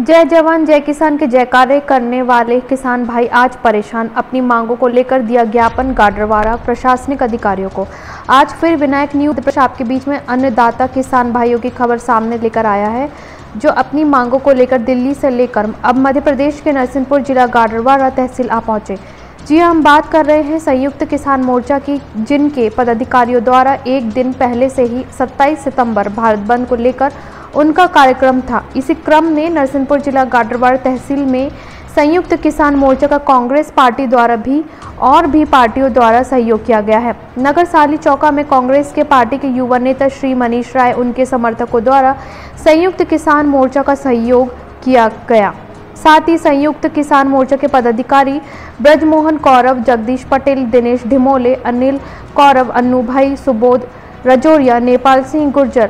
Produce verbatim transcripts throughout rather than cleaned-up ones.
जय जवान जय किसान के जयकारे करने वाले किसान भाई आज परेशान। अपनी मांगों को लेकर दिया ज्ञापन गाडरवारा प्रशासनिक अधिकारियों को। आज फिर विनायक न्यूज आपके बीच में अन्नदाता किसान भाइयों की खबर सामने लेकर आया है, जो अपनी मांगों को लेकर दिल्ली से लेकर अब मध्य प्रदेश के नरसिंहपुर जिला गाडरवारा तहसील आ पहुंचे। जी हम बात कर रहे हैं संयुक्त किसान मोर्चा की, जिनके पदाधिकारियों द्वारा एक दिन पहले से ही सत्ताईस सितंबर भारत बंद को लेकर उनका कार्यक्रम था। इसी क्रम में नरसिंहपुर जिला गाडरवारा तहसील में संयुक्त किसान मोर्चा का कांग्रेस पार्टी द्वारा भी और भी पार्टियों द्वारा सहयोग किया गया है। नगर साली चौका में कांग्रेस के पार्टी के युवा नेता श्री मनीष राय उनके समर्थकों द्वारा संयुक्त किसान मोर्चा का सहयोग किया गया। साथ ही संयुक्त किसान मोर्चा के पदाधिकारी ब्रजमोहन कौरव, जगदीश पटेल, दिनेश ढिमोले, अनिल कौरव, अन्नू भाई, सुबोध रजौरिया, नेपाल सिंह गुर्जर,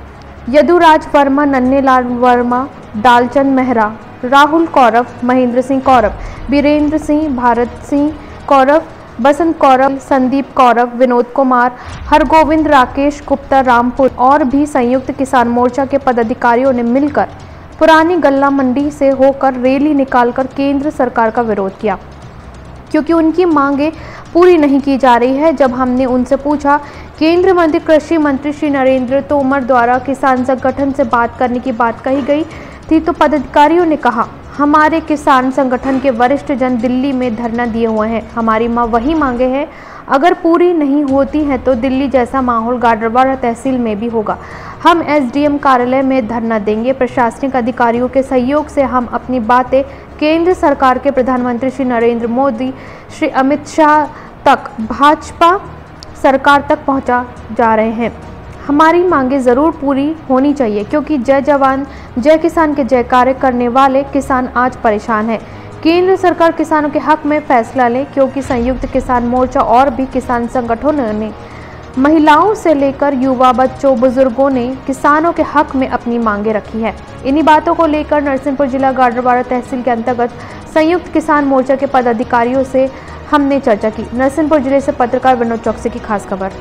यदुराज वर्मा, नन्हेलाल वर्मा, डालचंद मेहरा, राहुल कौरव, महेंद्र सिंह कौरव, बीरेंद्र सिंह, भारत सिंह कौरव, बसंत कौरव, संदीप कौरव, विनोद कुमार, हरगोविंद, राकेश गुप्ता, रामपुर और भी संयुक्त किसान मोर्चा के पदाधिकारियों ने मिलकर पुरानी गल्ला मंडी से होकर रैली निकालकर केंद्र सरकार का विरोध किया, क्योंकि उनकी मांगें पूरी नहीं की जा रही है। जब हमने उनसे पूछा, केंद्रीय मंत्री कृषि मंत्री श्री नरेंद्र तोमर द्वारा किसान संगठन से बात करने की बात कही गई थी, तो पदाधिकारियों ने कहा, हमारे किसान संगठन के वरिष्ठ जन दिल्ली में धरना दिए हुए हैं, हमारी मां वही मांगे हैं, अगर पूरी नहीं होती हैं तो दिल्ली जैसा माहौल गाडरवारा तहसील में भी होगा। हम एसडीएम कार्यालय में धरना देंगे। प्रशासनिक अधिकारियों के सहयोग से हम अपनी बातें केंद्र सरकार के प्रधानमंत्री श्री नरेंद्र मोदी, श्री अमित शाह तक, भाजपा सरकार तक पहुंचा जा रहे हैं। हमारी मांगें ज़रूर पूरी होनी चाहिए, क्योंकि जय जवान जय किसान के जयकारे करने वाले किसान आज परेशान हैं। केंद्र सरकार किसानों के हक में फैसला ले, क्योंकि संयुक्त किसान मोर्चा और भी किसान संगठनों ने महिलाओं से लेकर युवा, बच्चों, बुजुर्गों ने किसानों के हक में अपनी मांगे रखी है। इन्हीं बातों को लेकर नरसिंहपुर जिला गाडरवारा तहसील के अंतर्गत संयुक्त किसान मोर्चा के पदाधिकारियों से हमने चर्चा की। नरसिंहपुर जिले से पत्रकार विनोद चौकसी की खास खबर।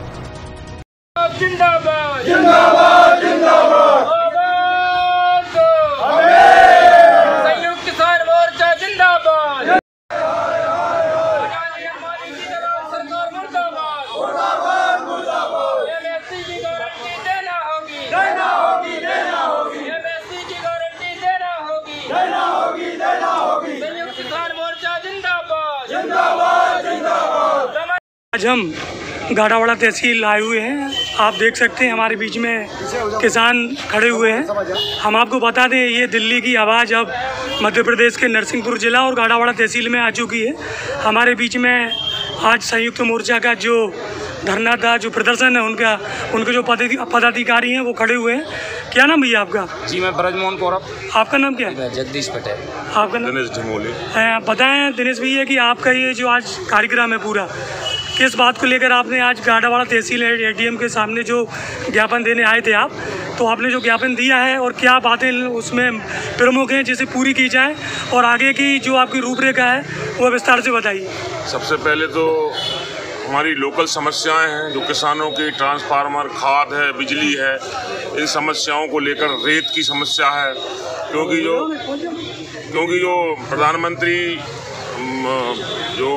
जिंदाबाद जिंदाबाद जिंदाबाद संयुक्त किसान मोर्चा जिंदाबाद। सरकार मुर्दाबाद मुर्दाबाद मुर्दाबाद। एमएसपी की गारंटी देना होगी देना होगी देना होगी। एमएसपी की गारंटी देना होगी देना होगी देना होगी। संयुक्त किसान मोर्चा जिंदाबाद जिंदाबाद जिंदाबाद। आज हम गाडरवारा तहसील आए हुए हैं। आप देख सकते हैं हमारे बीच में किसान खड़े हुए हैं। हम आपको बता दें, ये दिल्ली की आवाज़ अब मध्य प्रदेश के नरसिंहपुर जिला और गाडरवारा तहसील में आ चुकी है। हमारे बीच में आज संयुक्त मोर्चा का जो धरना था, जो प्रदर्शन है, उनका उनके जो पदाधिकारी हैं वो खड़े हुए हैं। क्या नाम भैया आपका? जी मैं ब्रजमोहन कौरव। आपका नाम क्या है? जगदीश पटेल। आपका नाम? दिनेश ढिमोले। बताएं दिनेश भैया कि आपका ये जो आज कार्यक्रम है पूरा, किस बात को लेकर आपने आज गाडरवारा तहसील एडीएम के सामने जो ज्ञापन देने आए थे आप, तो आपने जो ज्ञापन दिया है और क्या बातें उसमें प्रमुख हैं जिसे पूरी की जाए, और आगे की जो आपकी रूपरेखा है वो विस्तार से बताइए। सबसे पहले तो हमारी लोकल समस्याएं हैं, जो किसानों की ट्रांसफार्मर, खाद है, बिजली है, इन समस्याओं को लेकर रेत की समस्या है, क्योंकि जो क्योंकि जो प्रधानमंत्री जो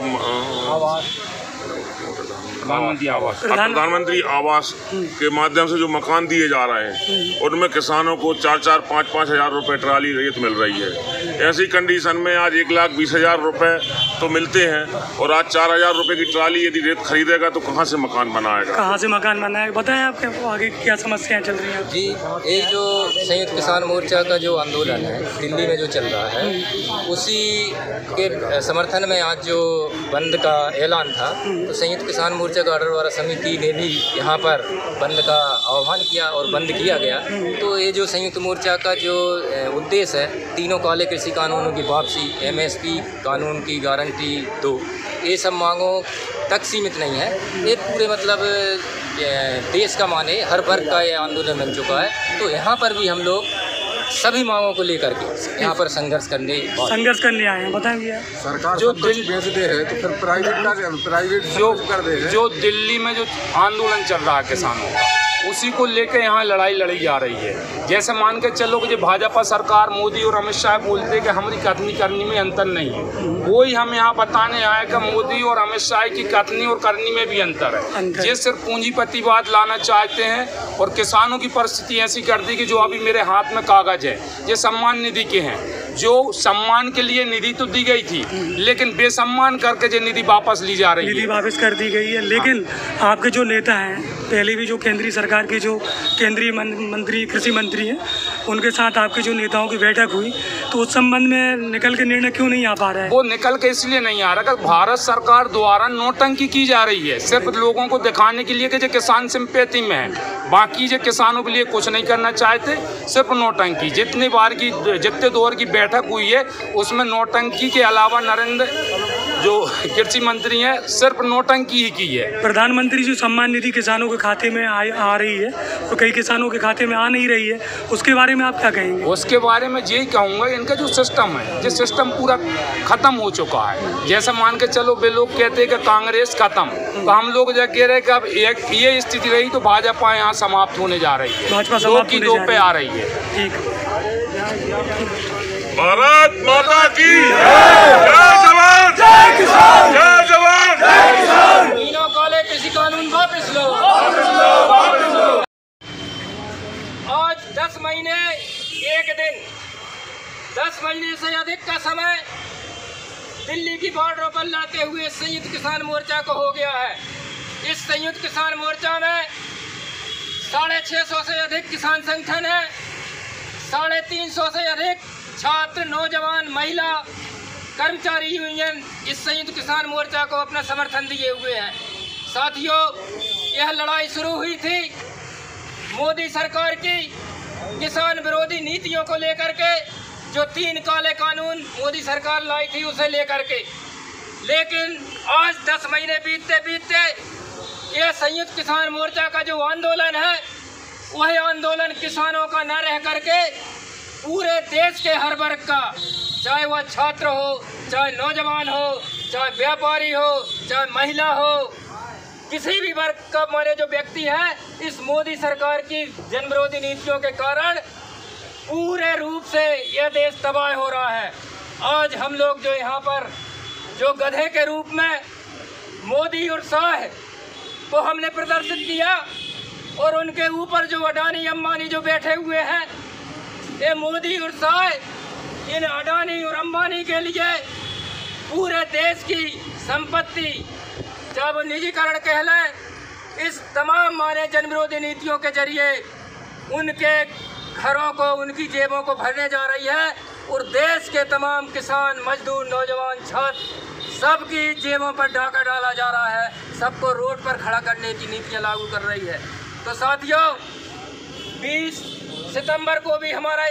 प्रधानमंत्री आवास प्रधानमंत्री आवास के माध्यम से जो मकान दिए जा रहे हैं, उनमें किसानों को चार चार पाँच पाँच हजार रुपये ट्राली रेत मिल रही है। ऐसी कंडीशन में आज एक लाख बीस हजार रुपये तो मिलते हैं, और आज चार हजार रुपये की ट्राली यदि रेत खरीदेगा तो कहाँ से मकान बनाएगा? कहाँ से मकान बनाएगा? बताएं आपके आगे क्या समस्याएं चल रही हैं? जी, ये जो संयुक्त किसान मोर्चा का जो आंदोलन है दिल्ली में जो चल रहा है, उसी के समर्थन में आज जो बंद का ऐलान था, तो संयुक्त किसान मोर्चा गाडरवारा समिति ने भी यहाँ पर बंद का आह्वान किया और बंद किया गया। तो ये जो संयुक्त मोर्चा का जो उद्देश्य है, तीनों काले कृषि कानूनों की वापसी, एमएसपी कानून की गारंटी दो, ये सब मांगों तक सीमित नहीं है। ये पूरे मतलब देश का माने हर वर्ग का ये आंदोलन बन चुका है। तो यहाँ पर भी हम लोग सभी मांगों को लेकर के यहाँ पर संघर्ष करने संघर्ष करने आए हैं। बताएं भैया, सरकार जो दिल्ली भेजते हैं तो फिर प्राइवेट का प्राइवेट जो कर दे, जो दिल्ली में जो आंदोलन चल रहा है किसानों का, उसी को लेकर यहाँ लड़ाई लड़ी जा रही है। जैसे मान के चलो कि जो भाजपा सरकार मोदी और अमित शाह बोलते कि हमारी कथनी करनी में अंतर नहीं है, वही हम यहाँ बताने आए कि मोदी और अमित शाह की कथनी और करनी में भी अंतर है। ये सिर्फ पूंजीपतिवाद लाना चाहते हैं और किसानों की परिस्थिति ऐसी कर दी कि जो अभी मेरे हाथ में कागज है ये सम्मान निधि के हैं, जो सम्मान के लिए निधि तो दी गई थी लेकिन बेसम्मान करके जो निधि वापस ली जा रही है, निधि वापस कर दी गई है। लेकिन आपके जो नेता हैं, पहले भी जो केंद्रीय सरकार के जो केंद्रीय मंत्री कृषि मंत्री हैं, उनके साथ आपके जो नेताओं की बैठक हुई, तो उस संबंध में निकल के निर्णय क्यों नहीं आ पा रहा है? वो निकल के इसलिए नहीं आ रहा कि भारत सरकार द्वारा नोटंकी की जा रही है, सिर्फ लोगों को दिखाने के लिए कि जो किसान सिंपैथी में है, बाकी जो किसानों के लिए कुछ नहीं करना चाहते, सिर्फ नोटंकी। जितनी बार की जितने दौर की बैठक हुई है उसमें नोटंकी के अलावा नरेंद्र जो कृषि मंत्री हैं सिर्फ नोटंकी ही की है। प्रधानमंत्री जो सम्मान निधि किसानों के खाते में आ, आ रही है तो कई किसानों के खाते में आ नहीं रही है, उसके बारे में आप क्या कहेंगे? उसके बारे में यही कहूँगा, इनका जो सिस्टम है ये सिस्टम पूरा खत्म हो चुका है। जैसे मान के चलो वे लोग कहते हैं कि कांग्रेस खत्म, तो हम लोग जब कह रहे हैं कि अब एक ये स्थिति रही तो भाजपा यहाँ समाप्त होने जा रही है, भाजपा दो समाप्त की होने दो जा पे रही आ रही है। ठीक। भारत माता की जय जवान जय किसान, जय जवान जय किसान। तीनों काले कृषि कानून वापस लो। आज दस महीने एक दिन दस महीने से अधिक का समय दिल्ली की बॉर्डरों पर लड़ते हुए संयुक्त किसान मोर्चा को हो गया है। इस संयुक्त किसान मोर्चा में साढ़े छः सौ से अधिक किसान संगठन है, साढ़े तीन सौ से अधिक छात्र, नौजवान, महिला, कर्मचारी यूनियन इस संयुक्त किसान मोर्चा को अपना समर्थन दिए हुए हैं। साथियों, यह लड़ाई शुरू हुई थी मोदी सरकार की किसान विरोधी नीतियों को लेकर के, जो तीन काले कानून मोदी सरकार लाई थी उसे लेकर के। लेकिन आज दस महीने बीतते बीतते यह संयुक्त किसान मोर्चा का जो आंदोलन है वह आंदोलन किसानों का न रह करके पूरे देश के हर वर्ग का, चाहे वह छात्र हो, चाहे नौजवान हो, चाहे व्यापारी हो, चाहे महिला हो, किसी भी वर्ग का हमारे जो व्यक्ति है, इस मोदी सरकार की जनविरोधी नीतियों के कारण पूरे रूप से यह देश तबाह हो रहा है। आज हम लोग जो यहाँ पर जो गधे के रूप में मोदी और शाह को हमने प्रदर्शित किया और उनके ऊपर जो अडानी अंबानी जो बैठे हुए हैं, ये मोदी और शाह इन अडानी और अंबानी के लिए पूरे देश की संपत्ति, चाहे वो निजीकरण कहलाए, इस तमाम हमारे जनविरोधी नीतियों के जरिए उनके घरों को, उनकी जेबों को भरने जा रही है और देश के तमाम किसान, मजदूर, नौजवान, छात्र सबकी जेबों पर डाका डाला जा रहा है, सबको रोड पर खड़ा करने की नीतियाँ लागू कर रही है। तो साथियों, बीस सितंबर को भी हमारा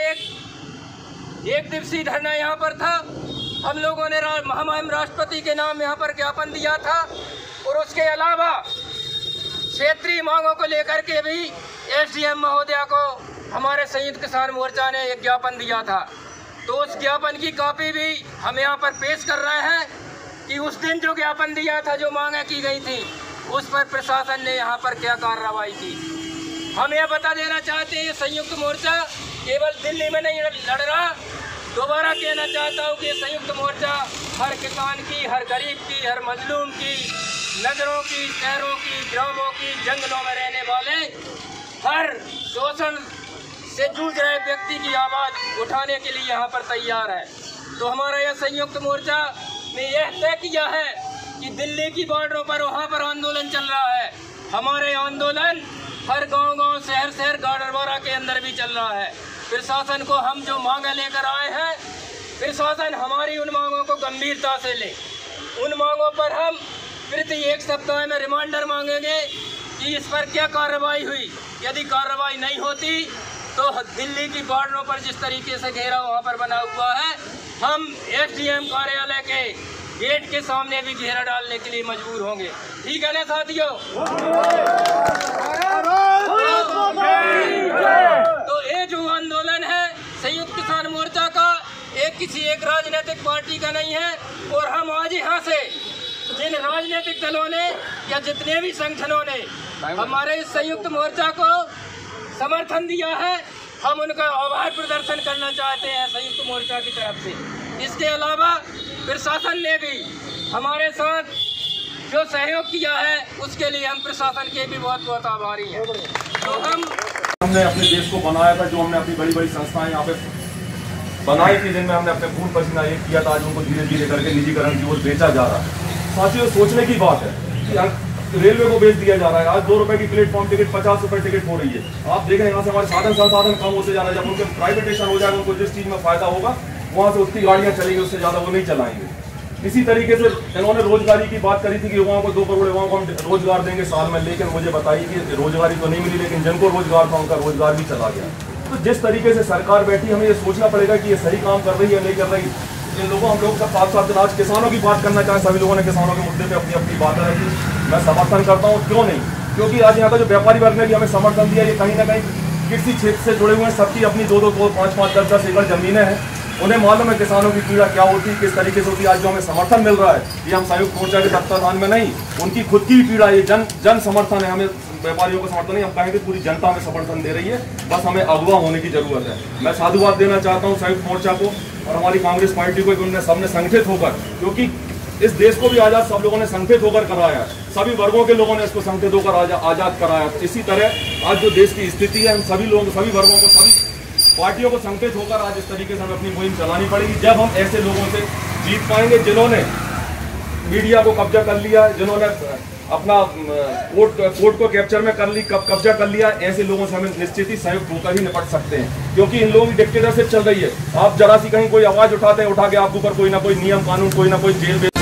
एक एक दिवसीय धरना यहाँ पर था। हम लोगों ने महामहिम राष्ट्रपति के नाम यहाँ पर ज्ञापन दिया था और उसके अलावा क्षेत्रीय मांगों को लेकर के भी एसडीएम महोदया को हमारे संयुक्त किसान मोर्चा ने एक ज्ञापन दिया था। तो उस ज्ञापन की कॉपी भी हम यहाँ पर पेश कर रहे हैं कि उस दिन जो ज्ञापन दिया था, जो मांगें की गई थी, उस पर प्रशासन ने यहाँ पर क्या कार्रवाई की। हम यह बता देना चाहते हैं, संयुक्त मोर्चा केवल दिल्ली में नहीं लड़ रहा। दोबारा कहना चाहता हूँ कि संयुक्त मोर्चा हर किसान की, हर गरीब की, हर मजलूम की, नगरों की, शहरों की, ग्रामों की, जंगलों में रहने वाले हर शोषण से जूझ रहे व्यक्ति की आवाज़ उठाने के लिए यहाँ पर तैयार है। तो हमारा यह संयुक्त मोर्चा ने यह तय किया है कि दिल्ली की बॉर्डरों पर वहाँ पर आंदोलन चल रहा है। हमारे आंदोलन हर गांव-गांव, शहर शहर, गाडरवारा के अंदर भी चल रहा है। प्रशासन को हम जो मांगे लेकर आए हैं, प्रशासन हमारी उन मांगों को गंभीरता से ले। उन मांगों पर हम प्रति एक सप्ताह में रिमाइंडर मांगेंगे कि इस पर क्या कार्रवाई हुई। यदि कार्रवाई नहीं होती तो दिल्ली की बॉर्डरों पर जिस तरीके से घेरा वहाँ पर बना हुआ है, हम एसडीएम कार्यालय के गेट के सामने भी घेरा डालने के लिए मजबूर होंगे। ठीक है ना साथियों? तो ये जो आंदोलन है संयुक्त किसान मोर्चा का, एक किसी एक राजनीतिक पार्टी का नहीं है और हम आज यहाँ से जिन राजनीतिक दलों ने या जितने भी संगठनों ने हमारे इस संयुक्त मोर्चा को समर्थन दिया है, हम उनका आभार प्रदर्शन करना चाहते हैं संयुक्त मोर्चा की तरफ से। इसके अलावा प्रशासन ने भी हमारे साथ जो सहयोग किया है उसके लिए हम प्रशासन के भी बहुत बहुत आभारी हैं। तो हम हमने अपने देश को बनाया था, जो हमने अपनी बड़ी बड़ी संस्थाएं यहाँ पे बनाई थी, जिनमें हमने अपने खून पसीना एक किया था, आज उनको धीरे धीरे करके निजीकरण की ओर बेचा जा रहा है। साथियों, सोचने की बात है कि रेलवे को बेच दिया जा रहा है। आज दो रुपए की प्लेटफॉर्म टिकट पचास रुपए टिकट हो रही है। आप देखें यहाँ से हमारे साधन संसाधन कम होते जा रहे हैं। जब उनके प्राइवेटेशन हो जाएगा, उनको जिस चीज़ में फायदा होगा वहाँ से उतनी गाड़ियाँ चलेंगी, उससे ज़्यादा वो नहीं चलाएंगे। इसी तरीके से इन्होंने रोजगारी की बात करी थी कि युवाओं को दो करोड़ युवाओं को हम रोजगार देंगे साल में, लेकिन मुझे बताइए कि रोजगारी तो नहीं मिली, लेकिन जिनको रोजगार था उनका रोजगार भी चला गया। तो जिस तरीके से सरकार बैठी, हमें ये सोचना पड़ेगा कि ये सही काम कर रही है नहीं कर रही। इन लोगों हम लोग सब साथ साथ आज किसानों की बात करना चाहें, सभी लोगों ने किसानों के मुद्दे पे अपनी अपनी बातें रखी। मैं समर्थन करता हूँ, क्यों नहीं, क्योंकि आज यहाँ का जो व्यापारी वर्ग ने भी हमें समर्थन दिया, ये कहीं ना कहीं कृषि क्षेत्र से जुड़े हुए हैं। सबकी अपनी दो दो दो पाँच पाँच दस दस एकड़ जमीनें हैं, उन्हें मालूम है किसानों की पीड़ा क्या होती है, किस तरीके से होती है। आज जो हमें समर्थन मिल रहा है, ये हम संयुक्त मोर्चा के तत्वाधान में नहीं, उनकी खुद की भी पीड़ा, ये जन जन समर्थन है। हमें व्यापारियों को समर्थन नहीं, हम कहेंगे पूरी जनता हमें समर्थन दे रही है, बस हमें अगवा होने की जरूरत है। मैं साधुवाद देना चाहता हूँ संयुक्त मोर्चा को और हमारी कांग्रेस पार्टी को, उन्होंने सबने संगठित होकर, क्योंकि इस देश को भी आज़ाद सब लोगों ने संगठित होकर कराया, सभी वर्गों के लोगों ने इसको संगठित होकर आज़ाद कराया। इसी तरह आज जो देश की स्थिति है, हम सभी लोगों सभी वर्गों को, सभी पार्टियों को संगठित होकर आज इस तरीके से हमें अपनी मुहिम चलानी पड़ेगी। जब हम ऐसे लोगों से जीत पाएंगे जिन्होंने मीडिया को कब्जा कर लिया, जिन्होंने अपना कोर्ट कोर्ट को कैप्चर में कर ली कब्जा कर लिया, ऐसे लोगों से हमें निश्चित ही संयुक्त होकर ही निपट सकते हैं। क्योंकि इन लोगों की डिक्टेटरशिप चल रही है। आप जरा सी कहीं कोई आवाज़ उठाते हैं, उठा के आपके ऊपर कोई ना कोई नियम कानून, कोई ना कोई जेल